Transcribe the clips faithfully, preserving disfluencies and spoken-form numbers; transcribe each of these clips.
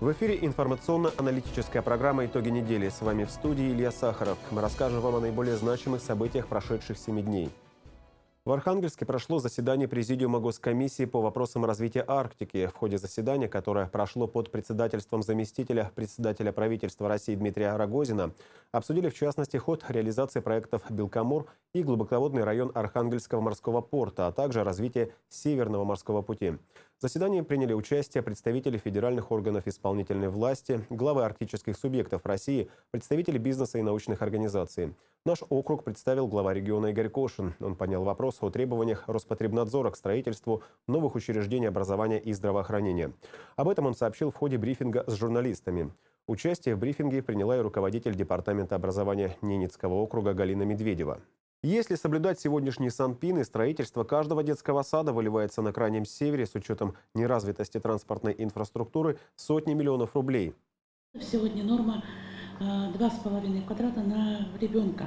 В эфире информационно-аналитическая программа «Итоги недели». С вами в студии Илья Сахаров. Мы расскажем вам о наиболее значимых событиях прошедших семи дней. В Архангельске прошло заседание Президиума Госкомиссии по вопросам развития Арктики. В ходе заседания, которое прошло под председательством заместителя председателя правительства России Дмитрия Рогозина, обсудили в частности ход реализации проектов «Белкамор» и глубоководный район Архангельского морского порта, а также развитие Северного морского пути. В заседании приняли участие представители федеральных органов исполнительной власти, главы арктических субъектов России, представители бизнеса и научных организаций. Наш округ представил глава региона Игорь Кошин. Он поднял вопрос о требованиях Роспотребнадзора к строительству новых учреждений образования и здравоохранения. Об этом он сообщил в ходе брифинга с журналистами. Участие в брифинге приняла и руководитель департамента образования Ненецкого округа Галина Медведева. Если соблюдать сегодняшние санпины, строительство каждого детского сада выливается на Крайнем Севере с учетом неразвитости транспортной инфраструктуры в сотни миллионов рублей. Сегодня норма два с половиной квадрата на ребенка.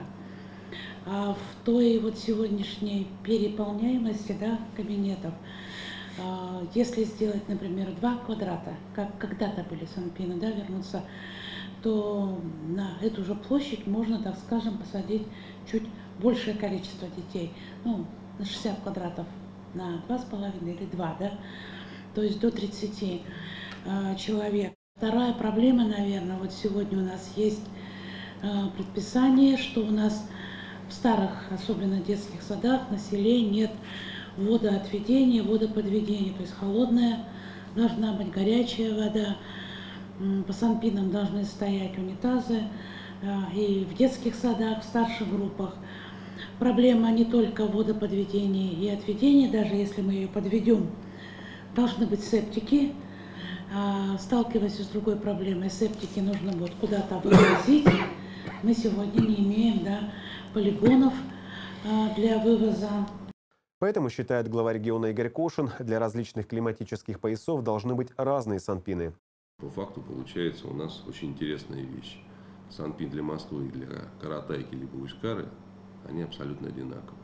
А в той вот сегодняшней переполняемости, да, кабинетов, если сделать, например, два квадрата, как когда-то были санпины, да, вернуться, то на эту же площадь можно, так скажем, посадить чуть большее количество детей. Ну, на шестьдесят квадратов на два с половиной или два, да, то есть до тридцати э, человек. Вторая проблема, наверное, вот сегодня у нас есть э, предписание, что у нас в старых, особенно детских садах, на селе нет водоотведения, водоподведения, то есть холодная должна быть, горячая вода. По санпинам должны стоять унитазы и в детских садах, в старших группах. Проблема не только в водоподведении и отведении, даже если мы ее подведем, должны быть септики. Сталкиваясь с другой проблемой, септики нужно будет куда-то вывозить. Мы сегодня не имеем, да, полигонов для вывоза. Поэтому, считает глава региона Игорь Кошин, для различных климатических поясов должны быть разные санпины. По факту получается у нас очень интересная вещь. Санпин для Москвы и для Каратайки либо Усть-Кары, они абсолютно одинаковые.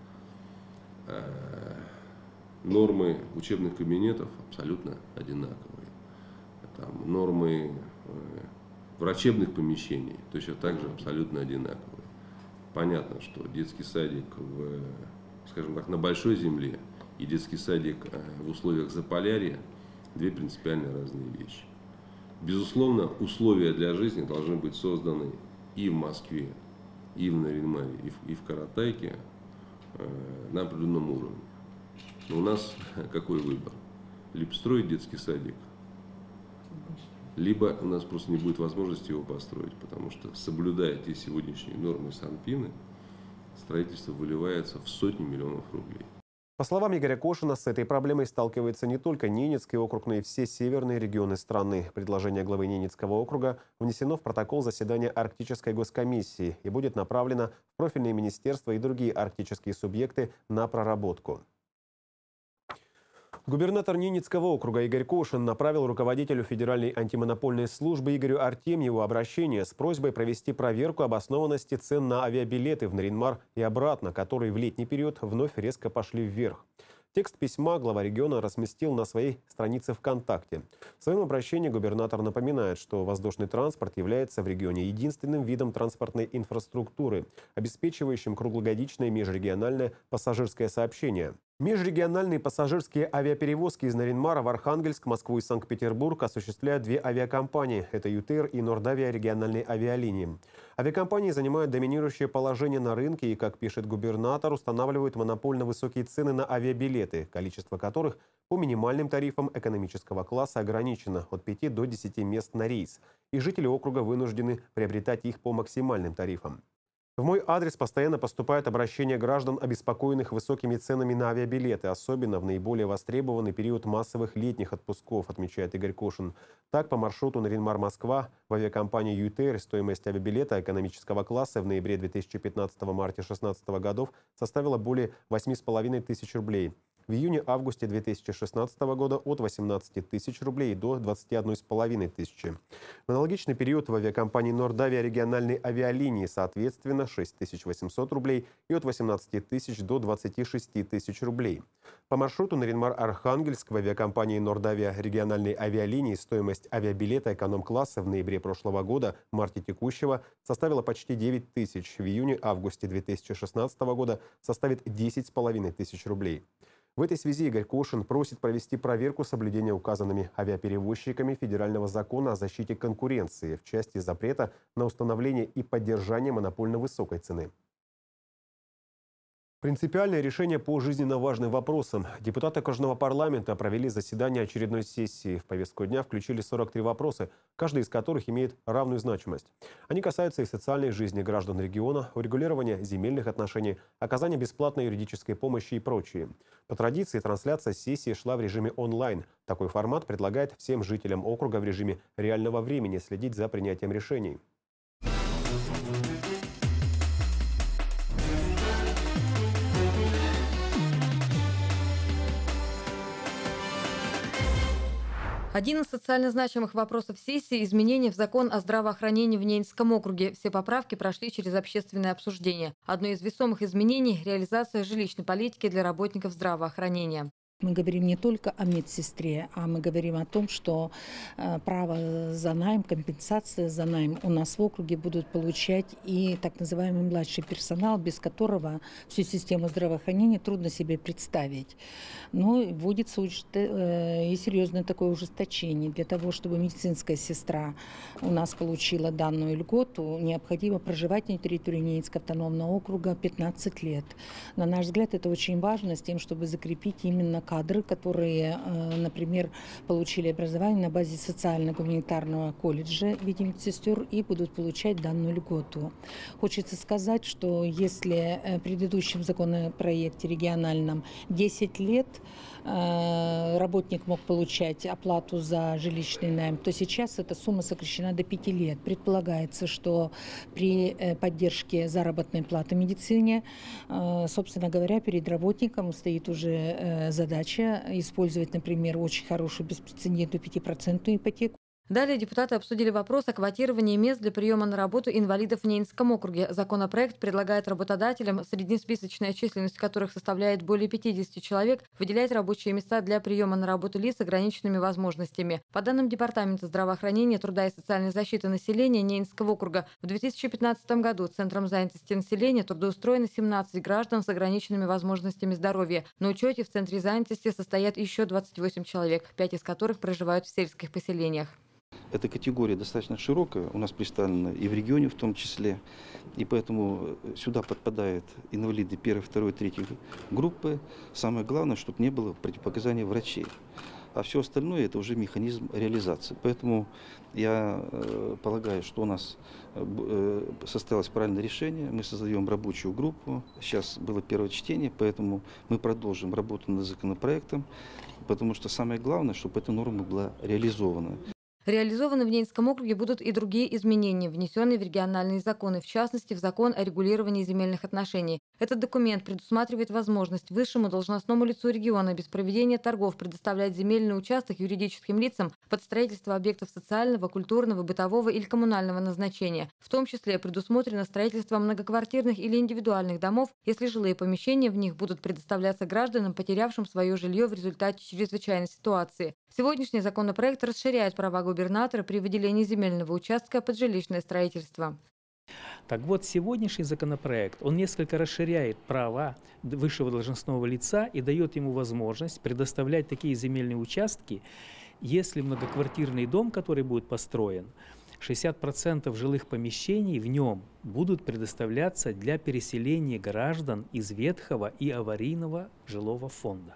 Нормы учебных кабинетов абсолютно одинаковые. Там, нормы врачебных помещений точно так же абсолютно одинаковые. Понятно, что детский садик в, скажем так, на большой земле и детский садик в условиях Заполярья – две принципиально разные вещи. Безусловно, условия для жизни должны быть созданы и в Москве, и в Наринмаре, и в, и в Каратайке э, на определенном уровне. Но у нас какой выбор? Либо строить детский садик, либо у нас просто не будет возможности его построить, потому что, соблюдая те сегодняшние нормы санпины, строительство выливается в сотни миллионов рублей. По словам Игоря Кошина, с этой проблемой сталкивается не только Ненецкий округ, но и все северные регионы страны. Предложение главы Ненецкого округа внесено в протокол заседания Арктической госкомиссии и будет направлено в профильные министерства и другие арктические субъекты на проработку. Губернатор Ненецкого округа Игорь Кошин направил руководителю Федеральной антимонопольной службы Игорю Артемьеву обращение с просьбой провести проверку обоснованности цен на авиабилеты в Наринмар и обратно, которые в летний период вновь резко пошли вверх. Текст письма глава региона разместил на своей странице ВКонтакте. В своем обращении губернатор напоминает, что воздушный транспорт является в регионе единственным видом транспортной инфраструктуры, обеспечивающим круглогодичное межрегиональное пассажирское сообщение. Межрегиональные пассажирские авиаперевозки из Наринмара в Архангельск, Москву и Санкт-Петербург осуществляют две авиакомпании. Это ЮТР и Нордавия региональные авиалинии. Авиакомпании занимают доминирующее положение на рынке и, как пишет губернатор, устанавливают монопольно высокие цены на авиабилеты, количество которых по минимальным тарифам экономического класса ограничено от пяти до десяти мест на рейс. И жители округа вынуждены приобретать их по максимальным тарифам. В мой адрес постоянно поступают обращения граждан, обеспокоенных высокими ценами на авиабилеты, особенно в наиболее востребованный период массовых летних отпусков, отмечает Игорь Кошин. Так, по маршруту Наринмар-Москва в авиакомпании ЮТР стоимость авиабилета экономического класса в ноябре две тысячи пятнадцатого — марте две тысячи шестнадцатого годов составила более восьми с половиной тысяч рублей. В В июне-августе две тысячи шестнадцатого года от восемнадцати тысяч рублей до двадцати одной с половиной тысячи. В аналогичный период в авиакомпании «Нордавия» региональной авиалинии, соответственно, шесть тысяч восемьсот рублей и от восемнадцати тысяч до двадцати шести тысяч рублей. По маршруту Нарин-Мар-Архангельск в авиакомпании «Нордавия» региональной авиалинии стоимость авиабилета эконом-класса в ноябре прошлого года, марте текущего составила почти девять тысяч. В июне-августе две тысячи шестнадцатого года составит десять с половиной тысяч рублей. В этой связи Игорь Кошин просит провести проверку соблюдения указанными авиаперевозчиками федерального закона о защите конкуренции в части запрета на установление и поддержание монопольно высокой цены. Принципиальное решение по жизненно важным вопросам. Депутаты окружного парламента провели заседание очередной сессии. В повестку дня включили сорок три вопроса, каждый из которых имеет равную значимость. Они касаются и социальной жизни граждан региона, урегулирования земельных отношений, оказания бесплатной юридической помощи и прочее. По традиции трансляция сессии шла в режиме онлайн. Такой формат предлагает всем жителям округа в режиме реального времени следить за принятием решений. Один из социально значимых вопросов сессии – изменения в закон о здравоохранении в Ненецком округе. Все поправки прошли через общественное обсуждение. Одно из весомых изменений – реализация жилищной политики для работников здравоохранения. Мы говорим не только о медсестре, а мы говорим о том, что э, право за найм, компенсация за найм у нас в округе будут получать и так называемый младший персонал, без которого всю систему здравоохранения трудно себе представить. Но вводится э, и серьезное такое ужесточение. Для того, чтобы медицинская сестра у нас получила данную льготу, необходимо проживать на территории Ненецкого автономного округа пятнадцать лет. На наш взгляд, это очень важно с тем, чтобы закрепить именно кадры, которые, например, получили образование на базе социально-гуманитарного колледжа в виде медсестер и будут получать данную льготу. Хочется сказать, что если в предыдущем законопроекте региональном десять лет работник мог получать оплату за жилищный найм, то сейчас эта сумма сокращена до пяти лет. Предполагается, что при поддержке заработной платы в медицине, собственно говоря, перед работником стоит уже задача использовать, например, очень хорошую беспрецедентную пятипроцентную ипотеку. Далее депутаты обсудили вопрос о квотировании мест для приема на работу инвалидов в Ненецком округе. Законопроект предлагает работодателям, среднесписочная численность которых составляет более пятидесяти человек, выделять рабочие места для приема на работу лиц с ограниченными возможностями. По данным Департамента здравоохранения, труда и социальной защиты населения Ненецкого округа, в две тысячи пятнадцатом году Центром занятости населения трудоустроено семнадцать граждан с ограниченными возможностями здоровья. На учете в Центре занятости состоят еще двадцать восемь человек, пять из которых проживают в сельских поселениях. Эта категория достаточно широкая, у нас представлена и в регионе в том числе, и поэтому сюда подпадают инвалиды первой, второй, третьей группы. Самое главное, чтобы не было противопоказаний врачей. А все остальное – это уже механизм реализации. Поэтому я э, полагаю, что у нас э, состоялось правильное решение. Мы создаем рабочую группу. Сейчас было первое чтение, поэтому мы продолжим работу над законопроектом, потому что самое главное, чтобы эта норма была реализована. Реализованы в Ненецком округе будут и другие изменения, внесенные в региональные законы, в частности, в закон о регулировании земельных отношений. Этот документ предусматривает возможность высшему должностному лицу региона без проведения торгов предоставлять земельный участок юридическим лицам под строительство объектов социального, культурного, бытового или коммунального назначения. В том числе предусмотрено строительство многоквартирных или индивидуальных домов, если жилые помещения в них будут предоставляться гражданам, потерявшим свое жилье в результате чрезвычайной ситуации. Сегодняшний законопроект расширяет права губернатора при выделении земельного участка под жилищное строительство. Так вот, сегодняшний законопроект, он несколько расширяет права высшего должностного лица и дает ему возможность предоставлять такие земельные участки, если многоквартирный дом, который будет построен, шестьдесят процентов жилых помещений в нем будут предоставляться для переселения граждан из ветхого и аварийного жилого фонда.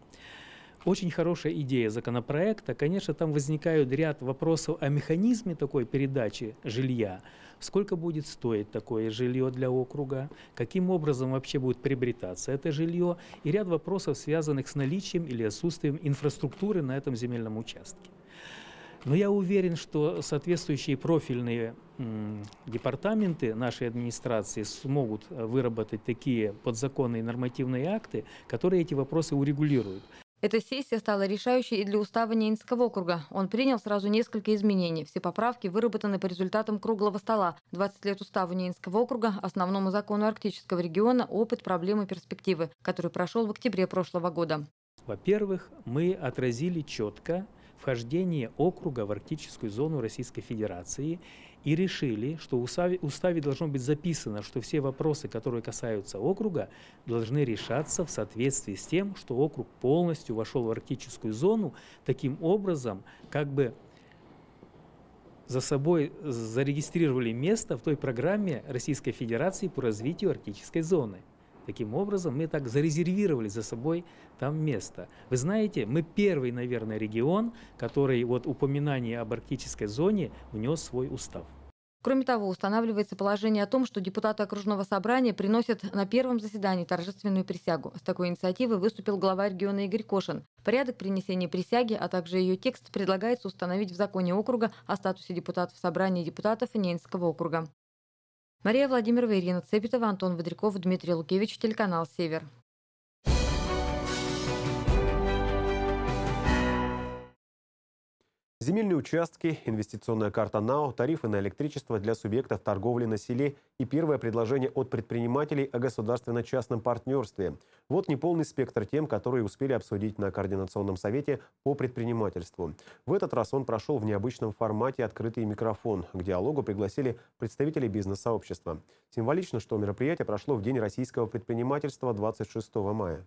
Очень хорошая идея законопроекта. Конечно, там возникают ряд вопросов о механизме такой передачи жилья. Сколько будет стоить такое жилье для округа, каким образом вообще будет приобретаться это жилье, и ряд вопросов, связанных с наличием или отсутствием инфраструктуры на этом земельном участке. Но я уверен, что соответствующие профильные м, департаменты нашей администрации смогут выработать такие подзаконные нормативные акты, которые эти вопросы урегулируют. Эта сессия стала решающей и для устава Ненецкого округа. Он принял сразу несколько изменений. Все поправки выработаны по результатам круглого стола. двадцать лет уставу Ненецкого округа, основному закону Арктического региона, опыт, проблемы, перспективы, который прошел в октябре прошлого года. Во-первых, мы отразили четко вхождение округа в арктическую зону Российской Федерации и решили, что в уставе, уставе должно быть записано, что все вопросы, которые касаются округа, должны решаться в соответствии с тем, что округ полностью вошел в арктическую зону, таким образом, как бы за собой зарегистрировали место в той программе Российской Федерации по развитию арктической зоны. Таким образом, мы так зарезервировали за собой там место. Вы знаете, мы первый, наверное, регион, который вот упоминание об арктической зоне внес в свой устав. Кроме того, устанавливается положение о том, что депутаты окружного собрания приносят на первом заседании торжественную присягу. С такой инициативой выступил глава региона Игорь Кошин. Порядок принесения присяги, а также ее текст предлагается установить в законе округа о статусе депутатов собрания депутатов Ненецкого округа. Мария Владимирова, Ирина Цепетова, Антон Водряков, Дмитрий Лукевич, телеканал «Север». Земельные участки, инвестиционная карта НАО, тарифы на электричество для субъектов торговли на селе и первое предложение от предпринимателей о государственно-частном партнерстве. Вот неполный спектр тем, которые успели обсудить на Координационном совете по предпринимательству. В этот раз он прошел в необычном формате «Открытый микрофон». К диалогу пригласили представителей бизнес-сообщества. Символично, что мероприятие прошло в День российского предпринимательства двадцать шестого мая.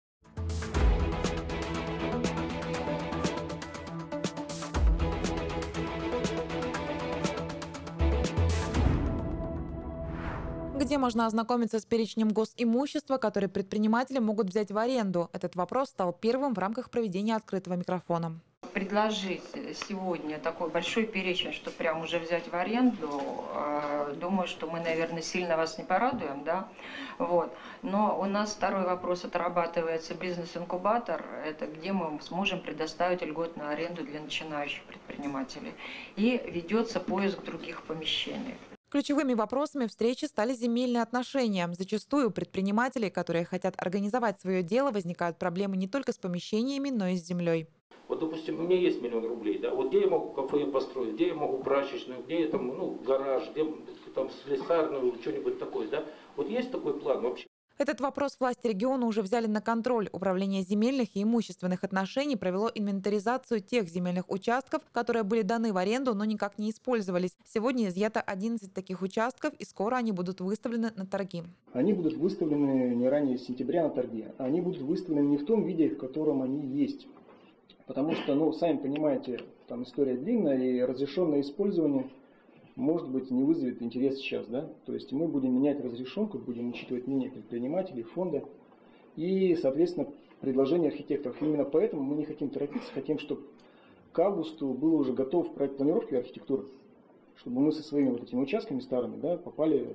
Где можно ознакомиться с перечнем госимущества, которые предприниматели могут взять в аренду? Этот вопрос стал первым в рамках проведения открытого микрофона. Предложить сегодня такой большой перечень, что прям уже взять в аренду, думаю, что мы, наверное, сильно вас не порадуем, да? Вот. Но у нас второй вопрос отрабатывается бизнес-инкубатор, это где мы сможем предоставить льготную аренду для начинающих предпринимателей. И ведется поиск других помещений. Ключевыми вопросами встречи стали земельные отношения. Зачастую у предпринимателей, которые хотят организовать свое дело, возникают проблемы не только с помещениями, но и с землей. Вот, допустим, у меня есть миллион рублей, да, вот где я могу кафе построить, где я могу прачечную, где я там, ну, гараж, где там слесарную, что-нибудь такое, да. Вот есть такой план вообще? Этот вопрос власти региона уже взяли на контроль. Управление земельных и имущественных отношений провело инвентаризацию тех земельных участков, которые были даны в аренду, но никак не использовались. Сегодня изъято одиннадцать таких участков, и скоро они будут выставлены на торги. Они будут выставлены не ранее сентября на торги. Они будут выставлены не в том виде, в котором они есть. Потому что, ну, сами понимаете, там история длинная, и разрешенное использование, может быть, не вызовет интерес сейчас, да? То есть мы будем менять разрешенку, будем учитывать мнение предпринимателей, фонда и, соответственно, предложения архитекторов. Именно поэтому мы не хотим торопиться, хотим, чтобы к августу был уже готов проект планировки архитектуры, чтобы мы со своими вот этими участками старыми, да, попали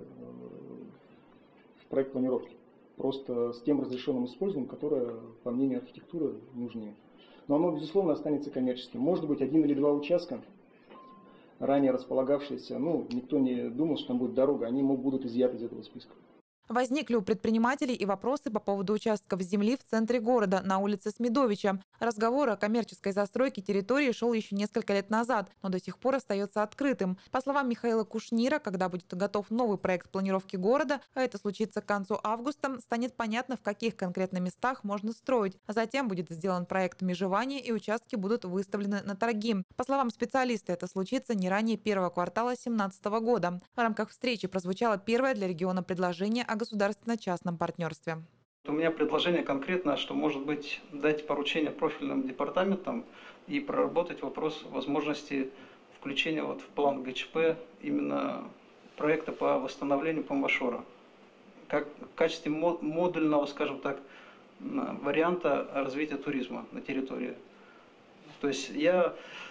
в проект планировки. Просто с тем разрешенным использованием, которое, по мнению архитектуры, нужнее. Но оно, безусловно, останется коммерческим. Может быть, один или два участка, ранее располагавшиеся, ну, никто не думал, что там будет дорога, они будут изъяты из этого списка. Возникли у предпринимателей и вопросы по поводу участков земли в центре города, на улице Смедовича. Разговор о коммерческой застройке территории шел еще несколько лет назад, но до сих пор остается открытым. По словам Михаила Кушнира, когда будет готов новый проект планировки города, а это случится к концу августа, станет понятно, в каких конкретно местах можно строить. А затем будет сделан проект межевания, и участки будут выставлены на торги. По словам специалиста, это случится не ранее первого квартала две тысячи семнадцатого года. В рамках встречи прозвучало первое для региона предложение о государственно-частном партнерстве. У меня предложение конкретно, что, может быть, дать поручение профильным департаментам и проработать вопрос возможности включения вот в план ГЧП именно проекта по восстановлению Памбашора. Как в качестве модульного, скажем так, варианта развития туризма на территории. То есть я,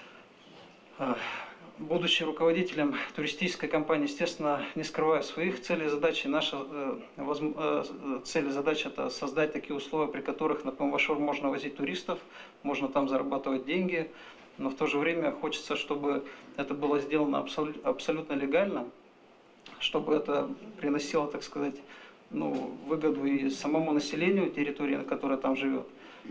будучи руководителем туристической компании, естественно, не скрываю своих целей и задач. Наша э, цель и задача – это создать такие условия, при которых на Памбашор можно возить туристов, можно там зарабатывать деньги. но в то же время хочется, чтобы это было сделано абсолют, абсолютно легально, чтобы это приносило, так сказать, ну, выгоду и самому населению территории, на которой там живет.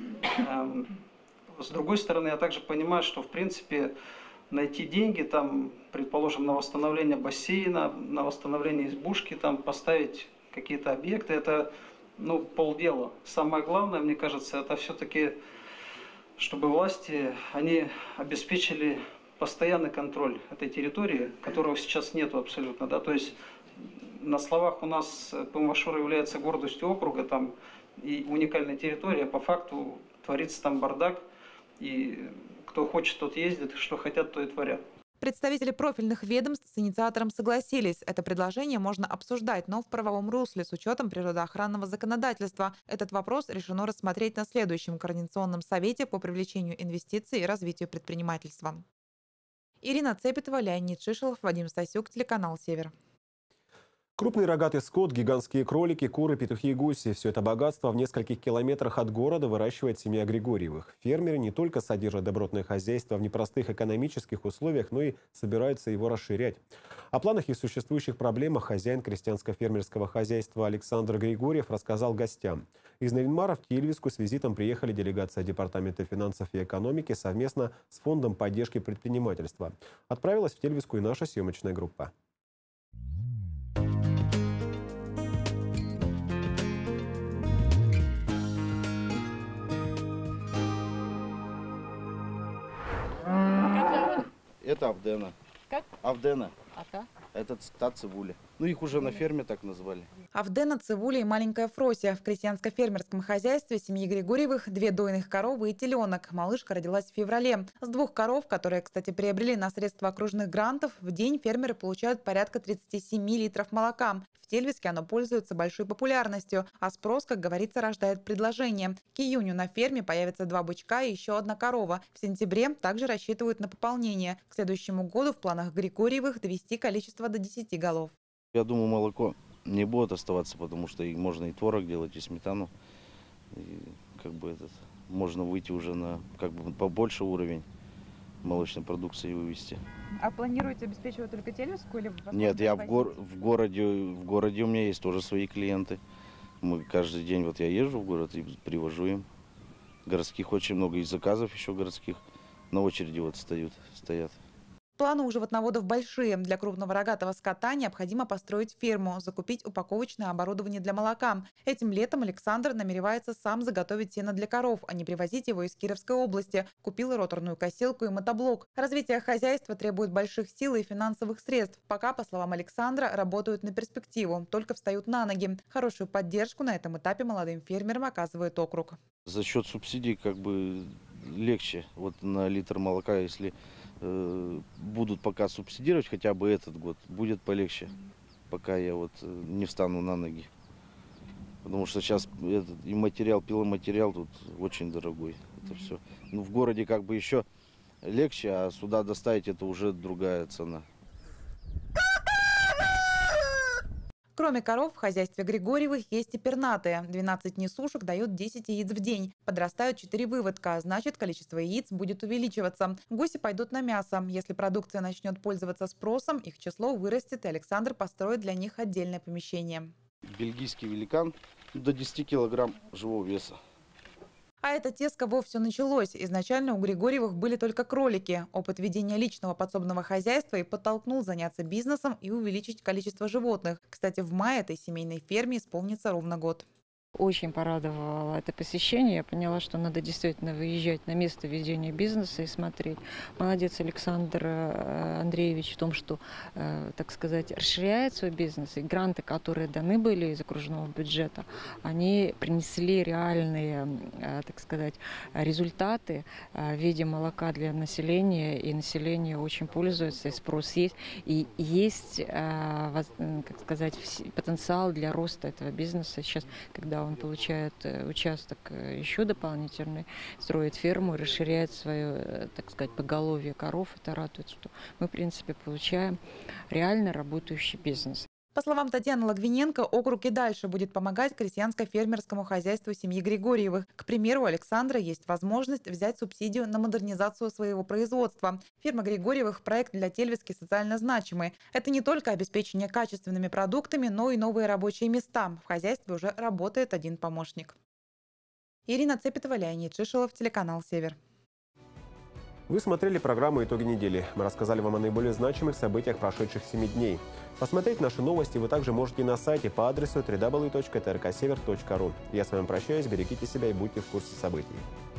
С другой стороны, я также понимаю, что, в принципе, найти деньги, там, предположим, на восстановление бассейна, на восстановление избушки, там, поставить какие-то объекты, это, ну, полдела. Самое главное, мне кажется, это все-таки, чтобы власти, они обеспечили постоянный контроль этой территории, которого сейчас нету абсолютно, да, то есть на словах у нас Памбашура является гордостью округа, там, и уникальная территория, а по факту творится там бардак, и кто хочет, тот ездит, что хотят, то и творят. Представители профильных ведомств с инициатором согласились. Это предложение можно обсуждать, но в правовом русле с учетом природоохранного законодательства. Этот вопрос решено рассмотреть на следующем Координационном совете по привлечению инвестиций и развитию предпринимательства. Ирина Цепетова, Леонид Шишелов, Вадим Стасюк, телеканал «Север». Крупный рогатый скот, гигантские кролики, куры, петухи и гуси – все это богатство в нескольких километрах от города выращивает семья Григорьевых. Фермеры не только содержат добротное хозяйство в непростых экономических условиях, но и собираются его расширять. О планах и существующих проблемах хозяин крестьянско-фермерского хозяйства Александр Григорьев рассказал гостям. Из Наринмара в Тельвиску с визитом приехали делегация Департамента финансов и экономики совместно с Фондом поддержки предпринимательства. Отправилась в Тельвиску и наша съемочная группа. Это Авдена. Как? Авдена. А та? Это та цибуля. Ну, их уже на ферме так назвали. Авдена, цибуля и маленькая Фрося. В крестьянско-фермерском хозяйстве семьи Григорьевых две дойных коровы и теленок. Малышка родилась в феврале. С двух коров, которые, кстати, приобрели на средства окружных грантов, в день фермеры получают порядка тридцати семи литров молока. В Тельвиске оно пользуется большой популярностью, а спрос, как говорится, рождает предложение. К июню на ферме появятся два бычка и еще одна корова. В сентябре также рассчитывают на пополнение. К следующему году в планах Григорьевых довести количество до десяти голов. Я думаю, молоко не будет оставаться, потому что и можно и творог делать, и сметану. И как бы этот, можно выйти уже на как бы побольше уровень молочной продукции вывести. А планируете обеспечивать только Тельвиску или? Нет, я в, гор, в городе, в городе у меня есть тоже свои клиенты. Мы каждый день, вот я езжу в город и привожу им. Городских очень много, и заказов еще городских на очереди вот стоят, стоят. Планы у животноводов большие. Для крупного рогатого скота необходимо построить ферму, закупить упаковочное оборудование для молока. Этим летом Александр намеревается сам заготовить сено для коров, а не привозить его из Кировской области. Купил роторную косилку и мотоблок. Развитие хозяйства требует больших сил и финансовых средств. Пока, по словам Александра, работают на перспективу, только встают на ноги. Хорошую поддержку на этом этапе молодым фермерам оказывает округ. За счет субсидий как бы легче. Вот на литр молока, если будут пока субсидировать хотя бы этот год, будет полегче, пока я вот не встану на ноги. Потому что сейчас этот, и материал, пиломатериал тут очень дорогой. Это все. Ну, в городе как бы еще легче, а сюда доставить это уже другая цена. Кроме коров, в хозяйстве Григорьевых есть и пернатые. двенадцать несушек дают десять яиц в день. Подрастают четыре выводка, значит, количество яиц будет увеличиваться. Гуси пойдут на мясо. Если продукция начнет пользоваться спросом, их число вырастет, и Александр построит для них отдельное помещение. Бельгийский великан до десяти килограмм живого веса. А это те, с кого все началось. Изначально у Григорьевых были только кролики. Опыт ведения личного подсобного хозяйства и подтолкнул заняться бизнесом и увеличить количество животных. Кстати, в мае этой семейной ферме исполнится ровно год. Очень порадовало это посещение. Я поняла, что надо действительно выезжать на место ведения бизнеса и смотреть. Молодец Александр Андреевич в том, что, так сказать, расширяет свой бизнес. И гранты, которые даны были из окружного бюджета, они принесли реальные, так сказать, результаты в виде молока для населения. И население очень пользуется, и спрос есть. И есть, как сказать, потенциал для роста этого бизнеса сейчас, когда он получает участок еще дополнительный, строит ферму, расширяет свое, так сказать, поголовье коров. Это радует, что мы, в принципе, получаем реально работающий бизнес. По словам Татьяны Логвиненко, округ и дальше будет помогать крестьянско-фермерскому хозяйству семьи Григорьевых. К примеру, у Александра есть возможность взять субсидию на модернизацию своего производства. Фирма Григорьевых – проект для Тельвиски социально значимый. Это не только обеспечение качественными продуктами, но и новые рабочие места. В хозяйстве уже работает один помощник. Ирина Цепетова, Леонид Шишелов, телеканал «Север». Вы смотрели программу «Итоги недели». Мы рассказали вам о наиболее значимых событиях прошедших семи дней. Посмотреть наши новости вы также можете на сайте по адресу дабл ю дабл ю дабл ю точка тэ эр ка север точка ру. Я с вами прощаюсь, берегите себя и будьте в курсе событий.